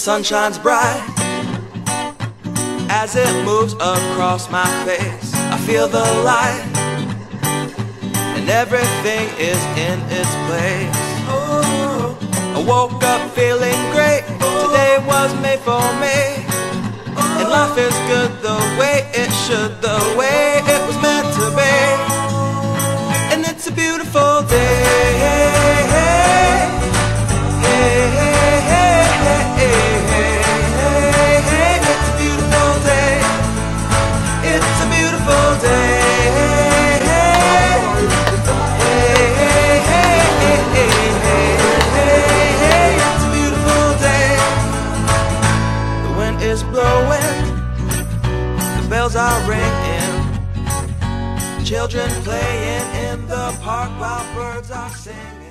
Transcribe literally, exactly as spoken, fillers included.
sun shines bright as it moves across my face. I feel the light and everything is in its place. Oh, I woke up feeling great. Today was made for me, and life is good the way it should, the way it was meant to be. And it's a beautiful day. Is blowing, the bells are ringing, children playing in the park while birds are singing.